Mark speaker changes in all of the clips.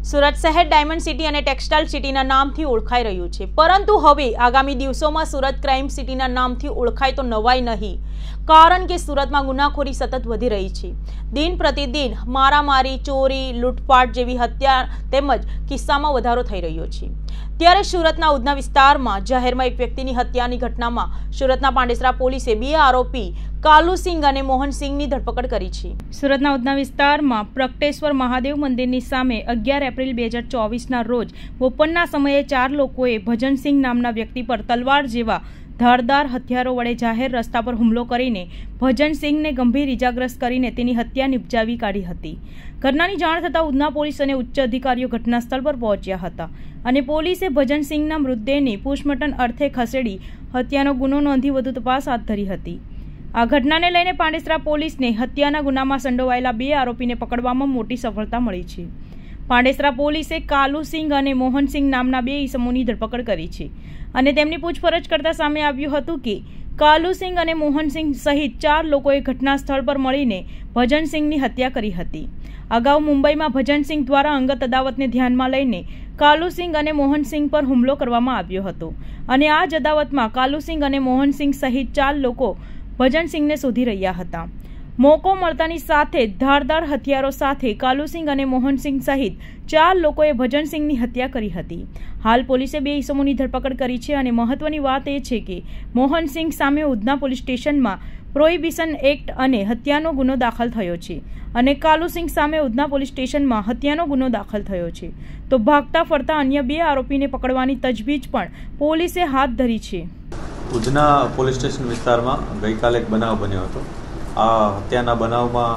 Speaker 1: સુરત શહેર diamond city અને textile સિટીના નામથી ઓળખાઈ રહ્યું છે, પરંતુ હવે આગામી દિવસોમાં સુરત ક્રાઇમ સિટીના નામથી ઓળખાય તો નવાઈ નહીં, કારણ કે સુરતમાં ગુનાખોરી સતત વધી રહી છે। દિન પ્રતિદિન મારામારી, ચોરી, લૂંટફાટ જેવી હત્યા તેમજ કિસ્સામાં વધારો થઈ રહ્યો છે। ત્યારે સુરતના ઉધના વિસ્તારમાં જાહેરમાં એક વ્યક્તિની હત્યાની ઘટનામાં સુરતના પાંડેસરા પોલીસે 2 આરોપી કાલુસિંગ અને મોહનસિંગની ધરપકડ કરી છે। સુરતના ઉધના વિસ્તારમાં પ્રગટેશ્વર મહાદેવ મંદિરની સામે 11 એપ્રિલ 2024ના રોજ બપોરના સમયે 4 લોકોએ ભજનસિંગ નામના વ્યક્તિ પર તલવાર જેવા ધારદાર હથિયારો વડે જાહેર રસ્તા પર હુમલો કરીને ભજનસિંગને ગંભીર ઇજાગ્રસ્ત કરીને તેની હત્યા નિપજાવી કાઢી હતી। ઘટનાની જાણ થતાં ઉધના પોલીસ અને ઉચ્ચ અધિકારીઓ ઘટના સ્થળ પર પહોંચ્યા હતા અને પોલીસે ભજનસિંગના મૃતદેહને પોસ્ટમોર્ટમ અર્થે ખસેડી હત્યાનો ગુનો નોંધી વધુ તપાસ હાથ ધરી હતી। આ ઘટનાને લઈને પાંડેસરા પોલીસને હત્યાના ગુનામાં સંડોવાયેલા 2 આરોપીને પકડવામાં મોટી સફળતા મળી છે। પાંડેસરા પોલીસે કાલુસિંગ અને મોહનસિંગ નામના 2 ઈસમોની ધરપકડ કરી છે અને તેમની પૂછપરછ કરતા સામે આવ્યું હતું કે કાલુસિંગ અને મોહનસિંગ સહિત 4 લોકોએ ઘટના સ્થળ પર મળીને ભજનસિંગની હત્યા કરી હતી। અગાઉ મુંબઈમાં ભજનસિંગ દ્વારા અંગત અદાવતને ધ્યાનમાં લઈને કાલુસિંગ અને મોહનસિંગ પર હુમલો કરવામાં આવ્યો હતો અને આ જ અદાવતમાં કાલુસિંગ અને મોહનસિંગ સહિત 4 લોકો ભજનસિંગને શોધી રહ્યા હતા। મોકો મળતાની સાથે ધારદાર હથિયારો સાથે કાલુસિંગ અને મોહનસિંગ સહિત 4 લોકોએ ભજનસિંગની હત્યા કરી હતી। હાલ પોલીસે 2 ઈસમોની ધરપકડ કરી છે અને મહત્વની વાત એ છે કે મોહનસિંગ સામે ઉધના પોલીસ સ્ટેશનમાં પ્રોહિબિશન એક્ટ અને હત્યાનો ગુનો દાખલ થયો છે અને કાલુસિંગ સામે ઉધના પોલીસ સ્ટેશનમાં હત્યાનો ગુનો દાખલ થયો છે, તો ભાગતા ફરતા અન્ય 2 આરોપીને પકડવાની તજવીજ પણ પોલીસે હાથ ધરી છે।
Speaker 2: ઉધના પોલીસ સ્ટેશન વિસ્તારમાં ગઈકાલે એક બનાવ બન્યો હતો। આ હત્યાના બનાવમાં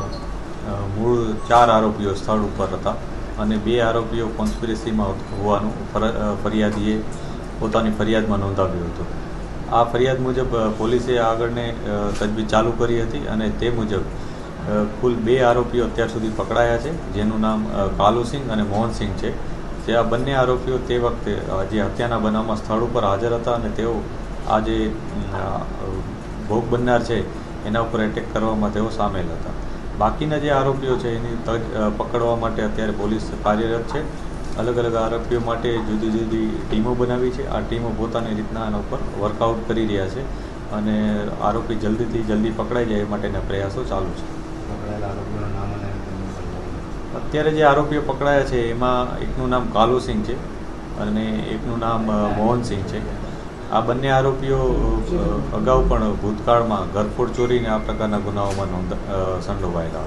Speaker 2: મૂળ 4 આરોપીઓ સ્થળ ઉપર હતા અને 2 આરોપીઓ કોન્સ્પિરસીમાં હોવાનું ફરિયાદીએ પોતાની ફરિયાદમાં નોંધાવ્યું હતું। આ ફરિયાદ મુજબ પોલીસે આગળને તજવીજ ચાલુ કરી હતી અને તે મુજબ કુલ 2 આરોપીઓ અત્યાર સુધી પકડાયા છે, જેનું નામ કાલુસિંગ અને મોહનસિંગ છે। જે આ બંને આરોપીઓ તે વખતે જે હત્યાના બનાવમાં સ્થળ ઉપર હાજર હતા અને તેઓ આ જે ભોગ બનનાર છે એના ઉપર એટેક કરવામાં તેઓ સામેલ હતા। બાકીના જે આરોપીઓ છે એની પકડવા માટે અત્યારે પોલીસ કાર્યરત છે। અલગ અલગ આરોપીઓ માટે જુદી જુદી ટીમો બનાવી છે। આ ટીમો પોતાની રીતના આના ઉપર વર્કઆઉટ કરી રહ્યા છે અને આરોપી જલ્દીથી જલ્દી પકડાઈ જાય એ માટેના પ્રયાસો ચાલુ છે। અત્યારે જે આરોપીઓ પકડાયા છે એમાં એકનું નામ કાલુસિંગ છે અને એકનું નામ મોહનસિંગ છે। આ બંને આરોપીઓ અગાઉ પણ ભૂતકાળમાં ઘરફોડ ચોરીને આ પ્રકારના ગુનાઓમાં સંડોવાયેલા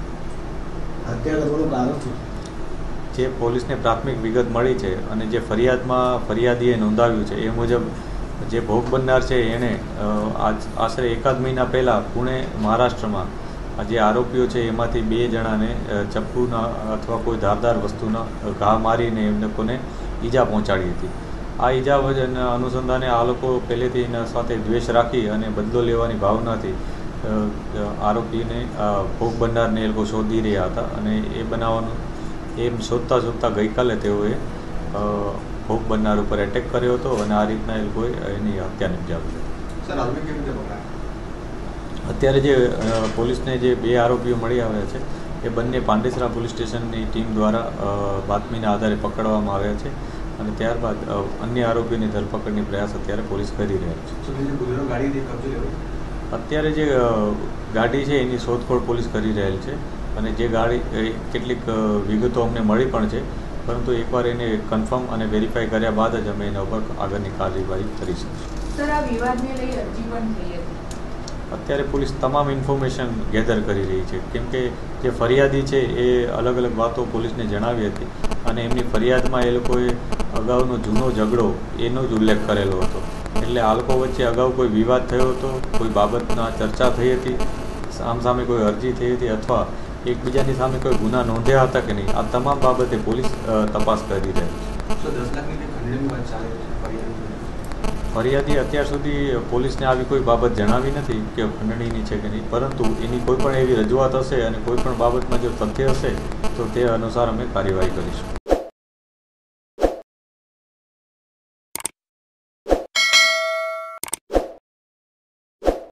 Speaker 2: હતા। જે પોલીસને પ્રાથમિક વિગત મળી છે અને જે ફરિયાદીએ નોંધાવ્યું છે એ મુજબ જે ભોગ બનનાર છે એણે આશરે 1 મહિના પહેલાં પુણે મહારાષ્ટ્રમાં જે આરોપીઓ છે એમાંથી 2 જણાને ચપ્પુના અથવા કોઈ ધારદાર વસ્તુના ઘા મારીને એ લોકોને ઈજા પહોંચાડી હતી। આ ઈજા અનુસંધાને આ લોકો પહેલેથી એના સાથે દ્વેષ રાખી અને બદલો લેવાની ભાવનાથી આરોપીને ભોગ બનનારને એ લોકો શોધી રહ્યા હતા અને એ બનાવવાનું એમ શોધતા ગઈકાલે તેઓએ ભોગ બનનાર ઉપર એટેક કર્યો હતો અને આ રીતના એ લોકોએ એની હત્યા નિપજાવી હતી। અત્યારે જે પોલીસને જે 2 આરોપીઓ મળી આવ્યા છે એ બંને પાંડેસરા પોલીસ સ્ટેશનની ટીમ દ્વારા બાતમીના આધારે પકડવામાં આવ્યા છે અને ત્યારબાદ અન્ય આરોપીઓની ધરપકડની પ્રયાસ અત્યારે પોલીસ કરી રહી છે। અત્યારે જે ગાડી છે એની શોધખોળ પોલીસ કરી રહેલ છે અને જે ગાડી કેટલીક વિગતો અમને મળી પણ છે, પરંતુ એકવાર એને કન્ફર્મ અને વેરીફાઈ કર્યા બાદ જ અમે એના ઉપર આગળની કાર્યવાહી કરી શકીશું। અત્યારે પોલીસ તમામ ઇન્ફોર્મેશન ગેધર કરી રહી છે, કેમ કે જે ફરિયાદી છે એ અલગ અલગ વાતો પોલીસને જણાવી હતી અને એમની ફરિયાદમાં એ લોકોએ અગાઉનો જૂનો ઝઘડો એનો જ ઉલ્લેખ કરેલો હતો। એટલે આ લોકો વચ્ચે અગાઉ કોઈ વિવાદ થયો હતો, કોઈ બાબતના ચર્ચા થઈ હતી, સામસામે કોઈ અરજી થઈ હતી અથવા એકબીજાની સામે કોઈ ગુના નોંધ્યા હતા કે નહીં, આ તમામ બાબતે પોલીસ તપાસ કરી રહી છે। ફરિયાદી અત્યાર સુધી પોલીસને આવી કોઈ બાબત જણાવી નથી કે ખંડણીની છે કે નહીં, પરંતુ એની કોઈ પણ એવી રજૂઆત હશે અને કોઈ પણ બાબતમાં જો તથ્ય હશે તો તે અનુસાર અમે કાર્યવાહી કરીશું।